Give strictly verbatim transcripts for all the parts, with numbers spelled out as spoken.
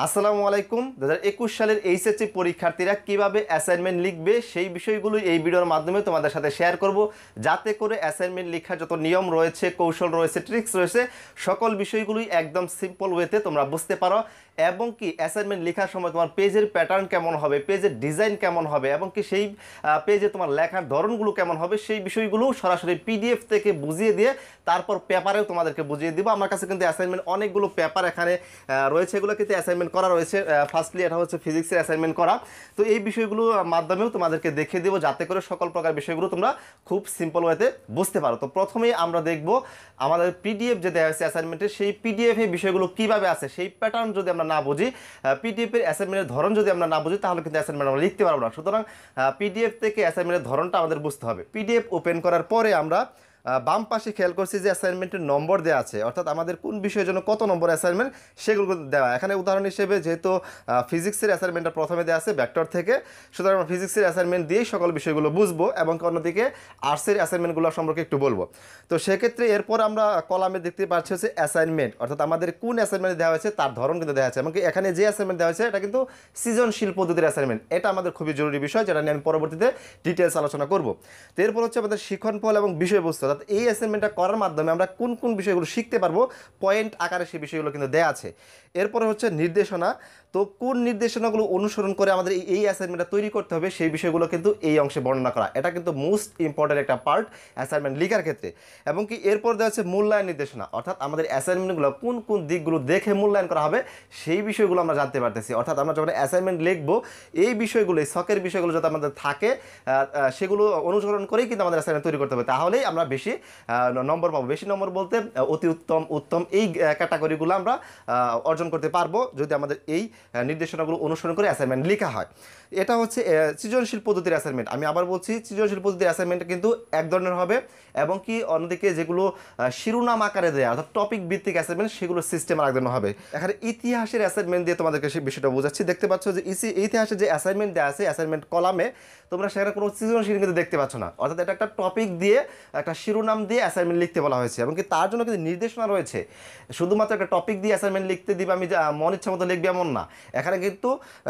আসসালামু আলাইকুম। দু হাজার একুশ সালের এইচএসসি পরীক্ষার্থীরা কিভাবে অ্যাসাইনমেন্ট লিখবে সেই বিষয়গুলো এই ভিডিওর মাধ্যমে তোমাদের সাথে শেয়ার করব, যাতে করে অ্যাসাইনমেন্ট লেখার যত নিয়ম রয়েছে, কৌশল রয়েছে, ট্রিক্স রয়েছে, সকল বিষয়গুলোই একদম সিম্পল ওয়েতে তোমরা বুঝতে পারো। এবং কি অ্যাসাইনমেন্ট লেখার সময় তোমার পেজের প্যাটার্ন কেমন হবে, পেজের ডিজাইন কেমন হবে, এবং কি সেই পেজে তোমার লেখার ধরনগুলো কেমন হবে, সেই বিষয়গুলো সরাসরি পিডিএফ থেকে বুঝিয়ে দিয়ে তারপর পেপারেও তোমাদেরকে বুঝিয়ে দিব। আমার কাছে কিন্তু অ্যাসাইনমেন্ট অনেকগুলো পেপার এখানে রয়েছে, এগুলো কিন্তু অ্যাসাইনমেন্ট করা রয়েছে। ফার্স্টলি এটা হচ্ছে ফিজিক্সের অ্যাসাইনমেন্ট করা, তো এই বিষয়গুলোর মাধ্যমেও তোমাদেরকে দেখিয়ে দেবো, যাতে করে সকল প্রকার বিষয়গুলো তোমরা খুব সিম্পল ওয়েতে বুঝতে পারো। তো প্রথমেই আমরা দেখব আমাদের পিডিএফ যে দেওয়া হয়েছে অ্যাসাইনমেন্টের, সেই পিডিএফে বিষয়গুলো কীভাবে আছে, সেই প্যাটার্ন যদি আমরা না বুঝি, পিডিএফের অ্যাসাইনমেন্টের ধরন যদি আমরা না বুঝি, তাহলে কিন্তু অ্যাসাইনমেন্ট আমরা লিখতে পারবো না। সুতরাং পিডিএফ থেকে অ্যাসাইনমেন্টের ধরনটা আমাদের বুঝতে হবে। পিডিএফ ওপেন করার পরে আমরা বাম পাশে খেয়াল করছি যে অ্যাসাইনমেন্টের নম্বর দেওয়া আছে, অর্থাৎ আমাদের কোন বিষয়ের জন্য কত নম্বর অ্যাসাইনমেন্ট সেগুলো দেওয়া। এখানে উদাহরণ হিসেবে যেহেতু ফিজিক্সের অ্যাসাইনমেন্টটা প্রথমে দেওয়া আছে ভেক্টর থেকে, সুতরাং আমরা ফিজিক্সের অ্যাসাইনমেন্ট দিয়েই সকল বিষয়গুলো বুঝবো, এবং অন্যদিকে আর্টসের অ্যাসাইনমেন্টগুলো সম্পর্কে একটু বলবো। তো সেক্ষেত্রে এরপর আমরা কলামে দেখতে পাচ্ছি হচ্ছে অ্যাসাইনমেন্ট, অর্থাৎ আমাদের কোন অ্যাসাইনমেন্ট দেওয়া হয়েছে তার ধরন কিন্তু দেওয়া আছে, এমনকি এখানে যে অ্যাসাইনমেন্ট দেওয়া হয়েছে এটা কিন্তু সৃজনশীল পদ্ধতির অ্যাসাইনমেন্ট। এটা আমাদের খুবই জরুরি বিষয়, যেটা নিয়ে আমি পরবর্তীতে ডিটেলস আলোচনা করবো। তো এরপর হচ্ছে আমাদের শিক্ষণফল এবং বিষয়বস্তু, অর্থাৎ এই অ্যাসাইনমেন্টটা করার মাধ্যমে আমরা কোন কোন বিষয়গুলো শিখতে পারবো, পয়েন্ট আকারে সেই বিষয়গুলো কিন্তু দেওয়া আছে। এরপরে হচ্ছে নির্দেশনা, তো কোন নির্দেশনাগুলো অনুসরণ করে আমাদের এই অ্যাসাইনমেন্টটা তৈরি করতে হবে সেই বিষয়গুলো কিন্তু এই অংশে বর্ণনা করা। এটা কিন্তু মোস্ট ইম্পর্টেন্ট একটা পার্ট অ্যাসাইনমেন্ট লেখার ক্ষেত্রে। এবং কি এরপর দেওয়া হচ্ছে মূল্যায়ন নির্দেশনা, অর্থাৎ আমাদের অ্যাসাইনমেন্টগুলো কোন কোন দিকগুলো দেখে মূল্যায়ন করা হবে সেই বিষয়গুলো আমরা জানতে পারতেছি। অর্থাৎ আমরা যখন অ্যাসাইনমেন্ট লিখবো, এই বিষয়গুলো, এই শখের বিষয়গুলো যাতে আমাদের থাকে, সেগুলো অনুসরণ করেই কিন্তু আমাদের অ্যাসাইনমেন্ট তৈরি করতে হবে, তাহলেই আমরা বেশি নম্বর পাবো। বেশি নম্বর বলতে অতি উত্তম, উত্তম, এই ক্যাটাগরিগুলো আমরা অর্জন করতে পারবো যদি আমাদের এই নির্দেশনাগুলো অনুসরণ করে অ্যাসাইনমেন্ট লেখা হয়। এটা হচ্ছে সৃজনশীল পদ্ধতির অ্যাসাইনমেন্ট। আমি আবার বলছি, সৃজনশীল পদ্ধতির অ্যাসাইনমেন্ট কিন্তু এক ধরনের হবে, এবং কি অন্যদিকে যেগুলো শিরোনাম আকারে দেয় অর্থাৎ টপিক ভিত্তিক অ্যাসাইনমেন্ট, সেগুলো সিস্টেম আর এক ধরনের হবে। এখানে ইতিহাসের অ্যাসাইনমেন্ট দিয়ে তোমাদেরকে সেই বিষয়টা বোঝাচ্ছি। দেখতে পাচ্ছ যে ইতিহাসের যে অ্যাসাইনমেন্ট দেওয়া আছে অ্যাসাইনমেন্ট কলামে, তোমরা সেখানে কোনো সৃজনশীল কিন্তু দেখতে পাচ্ছ না, অর্থাৎ এটা একটা টপিক দিয়ে, একটা শিরোনাম দিয়ে অ্যাসাইনমেন্ট লিখতে বলা হয়েছে, এবং কি তার জন্য কিন্তু নির্দেশনা রয়েছে। শুধুমাত্র একটা টপিক দিয়ে অ্যাসাইনমেন্ট লিখতে দিবে, আমি মন ইচ্ছা মতো লিখবে এমন না। এখানে কিন্তু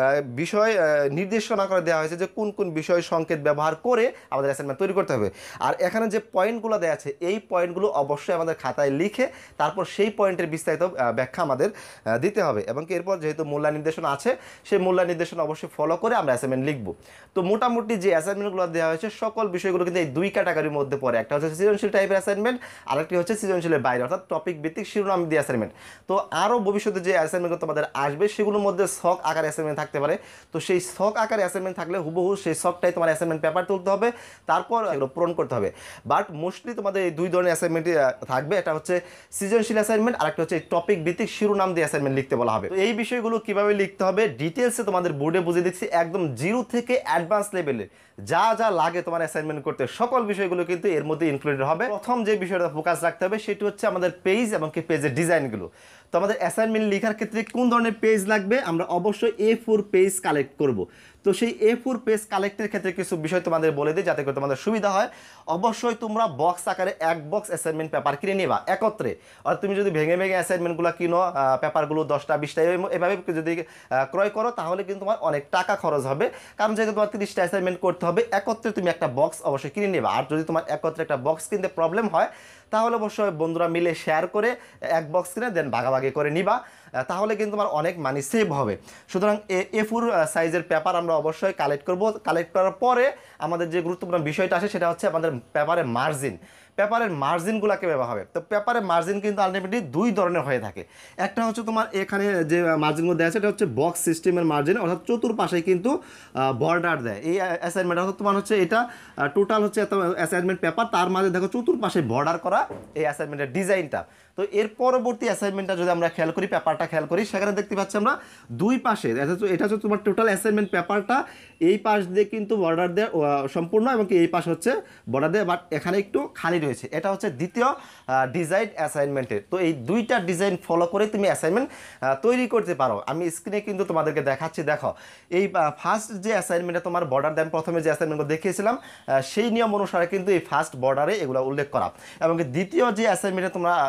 বিষয় নির্দেশনা করে দেওয়া হয়েছে যে কোন কোন বিষয় সংকেত ব্যবহার করে আমাদের অ্যাসাইনমেন্ট তৈরি করতে হবে। আর এখানে যে পয়েন্টগুলো দেওয়া আছে, এই পয়েন্টগুলো অবশ্যই আমাদের খাতায় লিখে তারপর সেই পয়েন্টের বিস্তারিত ব্যাখ্যা আমাদের দিতে হবে। এবং কি এরপর যেহেতু মূল্যায়ন নির্দেশনা আছে, সেই মূল্যায়ন নির্দেশনা অবশ্যই ফলো করে আমরা অ্যাসাইনমেন্ট লিখব। তো মোটামুটি যে অ্যাসাইনমেন্টগুলো দেওয়া হয়েছে সকল বিষয়গুলো কিন্তু এই দুই ক্যাটাগরির মধ্যে পড়ে। একটা হচ্ছে সৃজনশীল টাইপের অ্যাসাইনমেন্ট, আরেকটি হচ্ছে সৃজনশীলের বাইরে অর্থাৎ টপিক ভিত্তিক শিরোনাম দিয়ে অ্যাসাইনমেন্ট। তো আরও ভবিষ্যতে যে অ্যাসাইনমেন্টগুলো তোমাদের আসবে সেগুলোর মধ্যে শখ আকার অ্যাসাইনমেন্ট থাকতে পারে। তো সেই শখ আকার অ্যাসাইনমেন্ট থাকলে হুবহু সেই শখটাই তোমার অ্যাসাইনমেন্ট পেপার তুলতে হবে, তারপর এগুলো পূরণ করতে হবে। বাট মোস্টলি তোমাদের এই দুই ধরনের অ্যাসাইনমেন্ট থাকবে, এটা হচ্ছে সৃজনশীল অ্যাসাইনমেন্ট, আরেকটা হচ্ছে টপিক ভিত্তিক শিরোনাম দিয়ে অ্যাসাইনমেন্ট লিখতে বলা হবে। তো এই বিষয়গুলো কীভাবে লিখতে হবে ডিটেলসে তোমাদের বোর্ডে বুঝিয়ে দিচ্ছি, একদম জিরো থেকে অ্যাডভান্স লেভেলে যা যা লাগে তোমার অ্যাসাইনমেন্ট করতে, সকল বিষয়গুলো কিন্তু এর মধ্যে ইনক্লুডেড হবে। প্রথম যে বিষয়টা ফোকাস রাখতে হবে সেটি হচ্ছে আমাদের পেজ এবং কি পেজের ডিজাইনগুলো। তো আমাদের অ্যাসাইনমেন্ট লেখার ক্ষেত্রে কোন ধরনের পেজ লাগবে, আমরা অবশ্যই এ ফোর পেজ কালেক্ট করব। তো সেই এ ফোর পেজ কালেক্টের ক্ষেত্রে কিছু বিষয় তোমাদের বলে দিই, যাতে করে তোমাদের সুবিধা হয়। অবশ্যই তোমরা বক্স আকারে এক বক্স অ্যাসাইনমেন্ট পেপার কিনে নিবা একত্রে। আর তুমি যদি ভেঙে ভেঙে অ্যাসাইনমেন্টগুলো কিনো, পেপারগুলো দশটা বিশটা এভাবে যদি ক্রয় করো, তাহলে কিন্তু তোমার অনেক টাকা খরচ হবে। কারণ যেহেতু তোমার তিরিশটা অ্যাসাইনমেন্ট করতে হবে, একত্রে তুমি একটা বক্স অবশ্যই কিনে নেবা। আর যদি তোমার একত্রে একটা বক্স কিনতে প্রবলেম হয়, তাহলে অবশ্যই বন্ধুরা মিলে শেয়ার করে এক বক্স কিনে দেন ভাগাভাগি করে নিবা, তাহলে কিন্তু আমার অনেক মানি সেভ হবে। সুতরাং এ ফোর সাইজের পেপার আমরা অবশ্যই কালেক্ট করব। কালেক্ট করার পরে আমাদের যে গুরুত্বপূর্ণ বিষয়টা আসে সেটা হচ্ছে আমাদের পেপারের মার্জিন। পেপারের মার্জিনগুলো কীভাবে হবে, তো পেপারের মার্জিন কিন্তু আলটিমেটলি দুই ধরনের হয়ে থাকে। একটা হচ্ছে তোমার এখানে যে মার্জিনগুলো দেওয়া আছে এটা হচ্ছে বক্স সিস্টেমের মার্জিন, অর্থাৎ চতুর্পাশে কিন্তু বর্ডার দেয়। এই অ্যাসাইনমেন্ট অর্থাৎ তোমার হচ্ছে এটা টোটাল হচ্ছে এত অ্যাসাইনমেন্ট পেপার, তার মাঝে দেখো চতুর্পাশে বর্ডার করা এই অ্যাসাইনমেন্টের ডিজাইনটা। তো এর পরবর্তী অ্যাসাইনমেন্টটা যদি আমরা খেয়াল করি, পেপারটা খেয়াল করি, সেখানে দেখতে পাচ্ছি আমরা দুই পাশে, এটা হচ্ছে তোমার টোটাল অ্যাসাইনমেন্ট পেপারটা এই পাশ দিয়ে কিন্তু বর্ডার দেওয়া সম্পূর্ণ, এবং কি এই পাশ হচ্ছে বর্ডার দেওয়া, বাট এখানে একটু খালি রয়েছে। এটা হচ্ছে দ্বিতীয় ডিজাইন অ্যাসাইনমেন্টের। তো এই দুইটা ডিজাইন ফলো করে তুমি অ্যাসাইনমেন্ট তৈরি করতে পারো। আমি স্ক্রিনে কিন্তু তোমাদেরকে দেখাচ্ছি, দেখো এই ফার্স্ট যে অ্যাসাইনমেন্টে তোমার বর্ডার দেন, প্রথমে যে অ্যাসাইনমেন্টগুলো দেখিয়েছিলাম সেই নিয়ম অনুসারে কিন্তু এই ফার্স্ট বর্ডারে এগুলো উল্লেখ করা, এবং দ্বিতীয় যে অ্যাসাইনমেন্টে তোমরা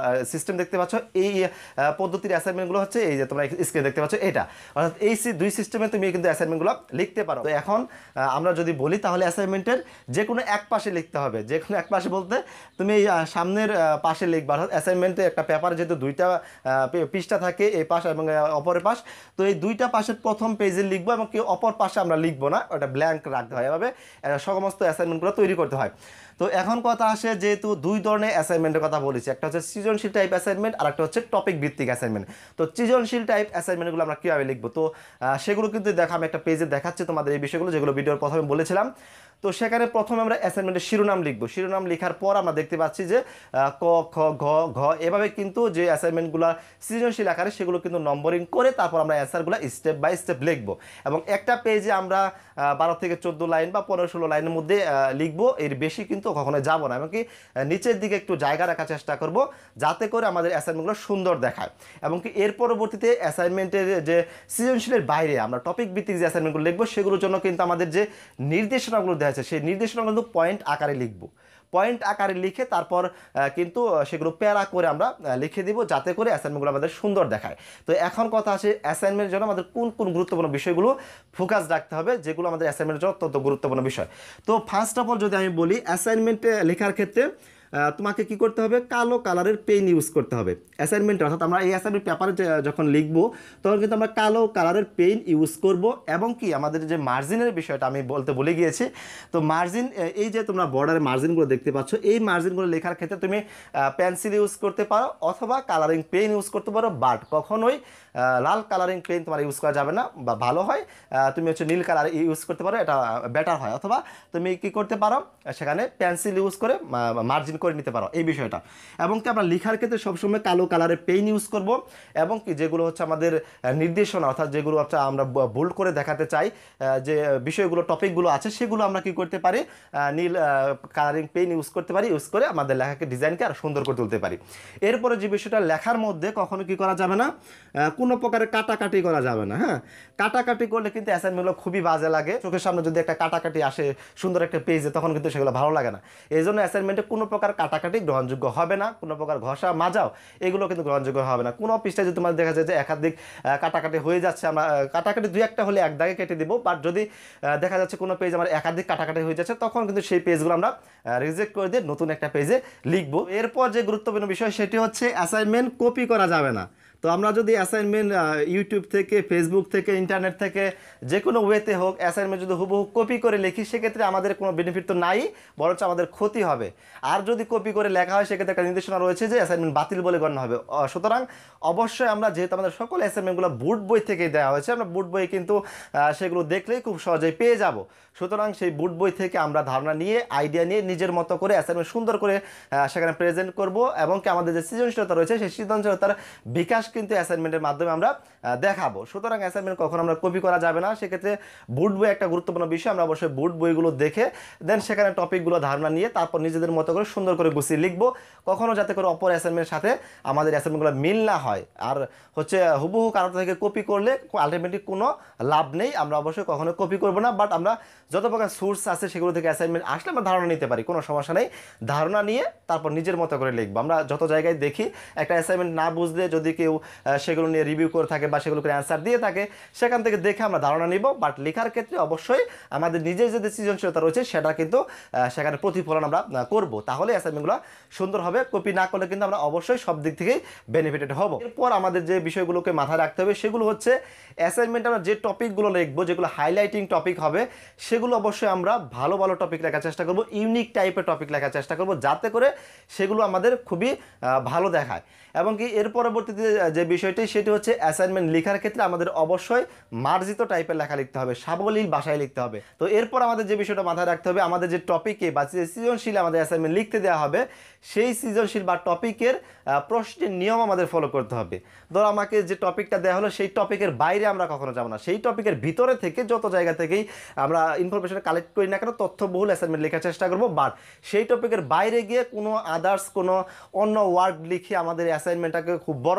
সিস্টেম দেখতে পাচ্ছ, এই পদ্ধতির অ্যাসাইনমেন্টগুলো হচ্ছে এই যে তোমরা স্ক্রিনে দেখতে পাচ্ছ এটা, অর্থাৎ এই দুই সিস্টেমে তুমি কিন্তু অ্যাসাইনমেন্টগুলো লিখতে পারো। তো এখন আমরা যদি বলি তাহলে অ্যাসাইনমেন্টের যে কোনো এক পাশে লিখতে হবে, যে কোনো এক পাশে বলতে তুমি এই সামনের পাশে লিখবা, অর্থাৎ অ্যাসাইনমেন্টে একটা পেপার যেহেতু দুইটা পৃষ্ঠা থাকে, এই পাশ এবং অপরের পাশ, তো এই দুইটা পাশের প্রথম পেজে লিখবো এবং কি অপর পাশে আমরা লিখবো না, ওটা ব্ল্যাঙ্ক রাখতে হয়, এভাবে সমস্ত অ্যাসাইনমেন্টগুলো তৈরি করতে হয়। তো এখন কথা আসে, যেহেতু দুই ধরনের অ্যাসাইনমেন্টের কথা বলেছি, একটা হচ্ছে সৃজনশীল টাইপ অ্যাসাইনমেন্ট আর একটা হচ্ছে টপিক ভিত্তিক অ্যাসাইনমেন্ট। তো সৃজনশীল টাইপ অ্যাসাইনমেন্টগুলো আমরা কীভাবে লিখবো, তো সেগুলো কিন্তু দেখা আমি একটা পেজে দেখাচ্ছি তোমাদের এই বিষয়গুলো, যেগুলো ভিডিওর প্রথমে বলেছিলাম। তো সেখানে প্রথমে আমরা অ্যাসাইনমেন্টের শিরোনাম লিখবো, শিরোনাম লেখার পর আমরা দেখতে পাচ্ছি যে ক খ ঘ ঘ এভাবে কিন্তু যে অ্যাসাইনমেন্টগুলো সৃজনশীল আকারে সেগুলো কিন্তু নম্বরিং করে তারপর আমরা অ্যান্সারগুলো স্টেপ বাই স্টেপ লিখবো এবং একটা পেজে আমরা বারো থেকে চোদ্দো লাইন বা পনেরো ষোলো লাইনের মধ্যে লিখবো, এর বেশি কিন্তু কখনো যাবো না, এমনকি নিচের দিকে একটু জায়গা রাখার চেষ্টা করব যাতে করে আমাদের অ্যাসাইনমেন্টগুলো সুন্দর দেখায়। এবং কি এর পরবর্তীতে অ্যাসাইনমেন্টের যে সৃজনশীলের বাইরে আমরা টপিক ভিত্তিক যে অ্যাসাইনমেন্টগুলো লিখবো সেগুলোর জন্য কিন্তু আমাদের যে নির্দেশনাগুলো দেওয়া আছে সেই নির্দেশনাগুলো কিন্তু পয়েন্ট আকারে লিখবো, পয়েন্ট আকারে লিখে তারপর কিন্তু সেগুলো প্যারা করে আমরা লিখে দিব যাতে করে অ্যাসাইনমেন্টগুলো আমাদের সুন্দর দেখায়। তো এখন কথা আছে অ্যাসাইনমেন্টের জন্য আমাদের কোন কোন গুরুত্বপূর্ণ বিষয়গুলো ফোকাস রাখতে হবে, যেগুলো আমাদের অ্যাসাইনমেন্টের জন্য অত্যন্ত গুরুত্বপূর্ণ বিষয়। তো ফার্স্ট অফ অল যদি আমি বলি, অ্যাসাইনমেন্টে লেখার ক্ষেত্রে তোমাকে কি করতে হবে, কালো কালারের পেন ইউজ করতে হবে অ্যাসাইনমেন্টে, অর্থাৎ আমরা এই অ্যাসাইনমেন্ট পেপারে যখন লিখবো তখন কিন্তু আমরা কালো কালারের পেন ইউজ করব। এবং কি আমাদের যে মার্জিনের বিষয়টা আমি বলতে ভুলে গিয়েছি, তো মার্জিন, এই যে তোমরা বর্ডারের মার্জিনগুলো দেখতে পাচ্ছ, এই মার্জিনগুলো লেখার ক্ষেত্রে তুমি পেন্সিল ইউজ করতে পারো অথবা কালারিং পেন ইউজ করতে পারো, বাট কখনোই লাল কালারিং পেন তোমার ইউজ করা যাবে না, বা ভালো হয় তুমি হচ্ছে নীল কালার ইউজ করতে পারো, এটা বেটার হয়। অথবা তুমি কি করতে পারো, সেখানে পেন্সিল ইউজ করে মার্জিন করে নিতে পারো এই বিষয়টা। এবং কি আমরা লেখার ক্ষেত্রে সবসময় কালো কালারের পেন ইউজ করব। এবং কি যেগুলো হচ্ছে আমাদের নির্দেশনা, অর্থাৎ যেগুলো হচ্ছে আমরা বোল্ড করে দেখাতে চাই, যে বিষয়গুলো টপিকগুলো আছে সেগুলো আমরা কি করতে পারি, নীল কালারিং পেন ইউজ করতে পারি, ইউজ করে আমাদের লেখাকে ডিজাইনকে আরও সুন্দর করে তুলতে পারি। এরপরে যে বিষয়টা, লেখার মধ্যে কখনো কি করা যাবে না, কোনো প্রকারের কাটাকাটি করা যাবে না। হ্যাঁ, কাটাকাটি করলে কিন্তু অ্যাসাইনমেন্টগুলো খুবই বাজে লাগে, চোখের সামনে যদি একটা কাটাকাটি আসে সুন্দর একটা পেজে তখন কিন্তু সেগুলো ভালো লাগে না। এই জন্য অ্যাসাইনমেন্টে কোনো প্রকার কাটাকাটি গ্রহণযোগ্য হবে না, কোনো প্রকার ঘষা মাজাও এগুলো কিন্তু গ্রহণযোগ্য হবে না। কোনো পৃষ্ঠায় যদি তোমার দেখা যায় যে একাধিক কাটাকাটি হয়ে যাচ্ছে, আমরা কাটাকাটি দুই একটা হলে এক দাগে কেটে দিব, বাট যদি দেখা যাচ্ছে কোনো পেজ আমার একাধিক কাটাকাটি হয়ে যাচ্ছে তখন কিন্তু সেই পেজগুলো আমরা রিজেক্ট করে দিয়ে নতুন একটা পেজে লিখবো। এরপর যে গুরুত্বপূর্ণ বিষয় সেটি হচ্ছে অ্যাসাইনমেন্ট কপি করা যাবে না। তো আমরা যদি অ্যাসাইনমেন্ট ইউটিউব থেকে, ফেসবুক থেকে, ইন্টারনেট থেকে যে কোনো ওয়েতে হোক অ্যাসাইনমেন্ট যদি হুবহু কপি করে লিখি সেক্ষেত্রে আমাদের কোনো বেনিফিট তো নাই, বরঞ্চ আমাদের ক্ষতি হবে। আর যদি কপি করে লেখা হয় সেক্ষেত্রে একটা নির্দেশনা রয়েছে যে অ্যাসাইনমেন্ট বাতিল বলে গণ্য হবে। সুতরাং অবশ্যই আমরা, যেহেতু আমাদের সকল অ্যাসাইনমেন্টগুলো বুট বই থেকেই দেওয়া হয়েছে, আমরা বুট বই কিন্তু সেগুলো দেখলেই খুব সহজেই পেয়ে যাব। সুতরাং সেই বুট বই থেকে আমরা ধারণা নিয়ে, আইডিয়া নিয়ে নিজের মতো করে অ্যাসাইনমেন্ট সুন্দর করে সেখানে প্রেজেন্ট করব। এবং কি আমাদের যে সৃজনশীলতা রয়েছে সেই সৃজনশীলতার বিকাশ কিন্তু অ্যাসাইনমেন্টের মাধ্যমে আমরা দেখাবো। সুতরাং অ্যাসাইনমেন্ট কখনো আমরা কপি করা যাবে না। সেক্ষেত্রে বুট বই একটা গুরুত্বপূর্ণ বিষয়, আমরা অবশ্যই বুট বইগুলো দেখে দেন সেখানে টপিকগুলো ধারণা নিয়ে তারপর নিজেদের মতো করে সুন্দর করে গুছিয়ে লিখবো, কখনো যাতে করে অপর অ্যাসাইনমেন্টের সাথে আমাদের অ্যাসাইনমেন্টগুলো মিল না হয়। আর হচ্ছে হুবহু কারো থেকে কপি করলে আলটিমেটলি কোনো লাভ নেই, আমরা অবশ্যই কখনো কপি করবো না। বাট আমরা যত প্রকার সোর্স আছে সেগুলো থেকে অ্যাসাইনমেন্ট আসলে আমরা ধারণা নিতে পারি, কোনো সমস্যা নেই। ধারণা নিয়ে তারপর নিজের মতো করে লিখবো। আমরা যত জায়গায় দেখি একটা অ্যাসাইনমেন্ট না বুঝলে যদি কেউ সেগুলো নিয়ে রিভিউ করে থাকে বা সেগুলো করে অ্যান্সার দিয়ে থাকে, সেখান থেকে দেখে আমরা ধারণা নিব। বাট লেখার ক্ষেত্রে অবশ্যই আমাদের নিজের যে সৃজনশীলতা রয়েছে সেটা কিন্তু সেখানে প্রতিফলন আমরা করব, তাহলে অ্যাসাইনমেন্টগুলো সুন্দর হবে। কপি না করলে কিন্তু আমরা অবশ্যই সব দিক থেকেই বেনিফিটেড হব। এরপর আমাদের যে বিষয়গুলোকে মাথায় রাখতে হবে সেগুলো হচ্ছে অ্যাসাইনমেন্টে আমরা যে টপিকগুলো লিখবো, যেগুলো হাইলাইটিং টপিক হবে, সেগুলো অবশ্যই আমরা ভালো ভালো টপিক লেখার চেষ্টা করব, ইউনিক টাইপের টপিক লেখার চেষ্টা করব, যাতে করে সেগুলো আমাদের খুবই ভালো দেখায়। এবং কি এর পরবর্তীতে যে বিষয়টি সেটি হচ্ছে অ্যাসাইনমেন্ট লেখার ক্ষেত্রে আমাদের অবশ্যই মার্জিত টাইপের লেখা লিখতে হবে, সাবলীল ভাষায় লিখতে হবে। তো এরপর আমাদের যে বিষয়টা মাথায় রাখতে হবে, আমাদের যে টপিকে বা যে সৃজনশীল আমাদের অ্যাসাইনমেন্ট লিখতে দেওয়া হবে সেই সৃজনশীল বা টপিকের প্রশ্নের নিয়ম আমাদের ফলো করতে হবে। ধরো আমাকে যে টপিকটা দেওয়া হলো সেই টপিকের বাইরে আমরা কখনো যাব না, সেই টপিকের ভিতরে থেকে যত জায়গা থেকেই আমরা ইনফরমেশন কালেক্ট করি না কেন তথ্যবহুল অ্যাসাইনমেন্ট লেখার চেষ্টা করব। বাট সেই টপিকের বাইরে গিয়ে কোনো আদার্স কোনো অন্য ওয়ার্ড লিখে আমাদের অ্যাসাইনমেন্টটাকে খুব বড় করার দরকার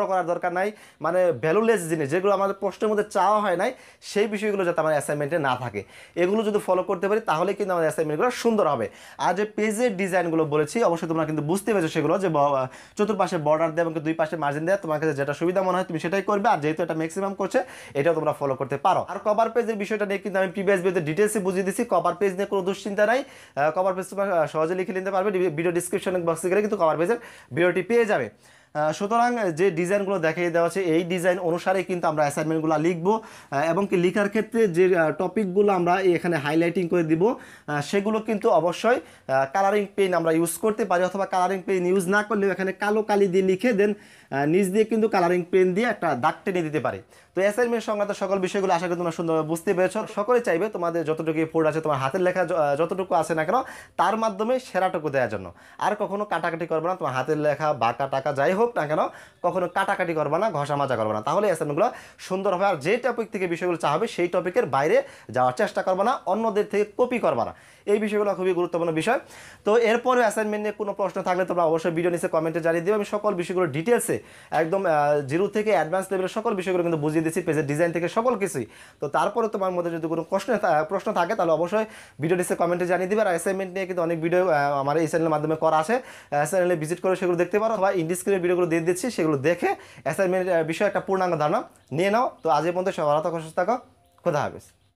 দরকার নাই, মানে ভ্যালুলেস জিনিস যেগুলো আমাদের প্রশ্নের মধ্যে চাওয়া হয় নাই সেই বিষয়গুলো যাতে আমার অ্যাসাইনমেন্টে না থাকে, এগুলো যদি ফলো করতে পারি তাহলে কিন্তু আমাদের অ্যাসাইনমেন্টগুলো সুন্দর হবে। আর যে পেজের ডিজাইনগুলো বলেছি অবশ্যই তোমরা কিন্তু বুঝতে পেরেছো সেগুলো, যে চতুর্পাশে বর্ডার দেওয়া এবং দুই পাশে মার্জিন দেওয়া, তোমার কাছে যেটা সুবিধা মনে হয় তুমি সেটাই করবে। আর যেহেতু এটা ম্যাক্সিমাম করছে এটাও তোমরা ফলো করতে পারো। আর কভার পেজের বিষয়টা নিয়ে কিন্তু আমি প্রিভিয়াস ভিডিওতে ডিটেলসে বুঝিয়ে দিচ্ছি, কভার পেজ নিয়ে কোনো দুশ্চিন্তা নাই। কভার পেজ তোমরা সহজে লিখে নিতে পারবে, ভিডিও ডিসক্রিপশন বক্সে গেলে কিন্তু কভার পেজের ভিডিওটি পেয়ে যাবে। সুতরাং যে ডিজাইনগুলো দেখিয়ে দেওয়া আছে এই ডিজাইন অনুসারে কিন্তু আমরা অ্যাসাইনমেন্টগুলো লিখবো, এবং কি লেখার ক্ষেত্রে যে টপিকগুলো আমরা এখানে হাইলাইটিং করে দিব সেগুলো কিন্তু অবশ্যই কালারিং পেন আমরা ইউজ করতে পারি, অথবা কালারিং পেন ইউজ না করলেও এখানে কালো কালি দিয়ে লিখে দেন নিচ দিয়ে কিন্তু কালারিং পেন দিয়ে একটা দাগ টেনে দিতে পারি। তো অ্যাসাইনমেন্ট সংক্রান্ত সকল বিষয়গুলো আশা করি তোমরা সুন্দরভাবে বুঝতে পেরেছো। সকলে চাইবে তোমাদের যতটুকু এফোর্ট আছে, তোমার হাতের লেখা যতটুকু আছে না কেন তার মাধ্যমে সেরাটুকু দেওয়ার জন্য। আর কখনো কাটাকাটি করবে না, তোমার হাতের লেখা বাঁকা টাকা যাই হোক না কেন কখনো কাটাকাটি করবে না, ঘষা মাজা করবে না, তাহলে অ্যাসাইনমেন্টগুলো সুন্দর হবে। আর যে টপিক থেকে বিষয়গুলো চাবে সেই টপিকের বাইরে যাওয়ার চেষ্টা করবে না, অন্যদের থেকে কপি করবে না, এই বিষয়গুলো খুবই গুরুত্বপূর্ণ বিষয়। তো এরপরে অ্যাসাইনমেন্ট নিয়ে কোনো প্রশ্ন থাকলে তোমরা অবশ্যই ভিডিও নিচে কমেন্টে জানিয়ে দিও। আমি সকল বিষয়গুলো ডিটেলসে একদম জিরো থেকে অ্যাডভান্স লেভেলের সকল বিষয়গুলো কিন্তু বুঝিয়ে দিচ্ছি, পেজের ডিজাইন থেকে সকল কিছুই। তো তারপরে তোমার মধ্যে যদি কোনো প্রশ্ন প্রশ্ন থাকে তাহলে অবশ্যই ভিডিও নিচে কমেন্টে জানিয়ে দিবে। আর অ্যাসাইনমেন্ট নিয়ে কিন্তু অনেক ভিডিও আমার এই চ্যানেলের মাধ্যমে করা আছে, চ্যানেলে ভিজিট করে সেগুলো দেখতে পারো, অথবা ইন্ডি স্ক্রিনের ভিডিওগুলো দিয়ে দিচ্ছি, সেগুলো দেখে অ্যাসাইনমেন্ট বিষয়ে একটা পূর্ণাঙ্গ ধারণা নিয়ে নাও। তো আজ এই পর্যন্ত সবার সুস্থ থাকো, খোদা হাফেজ।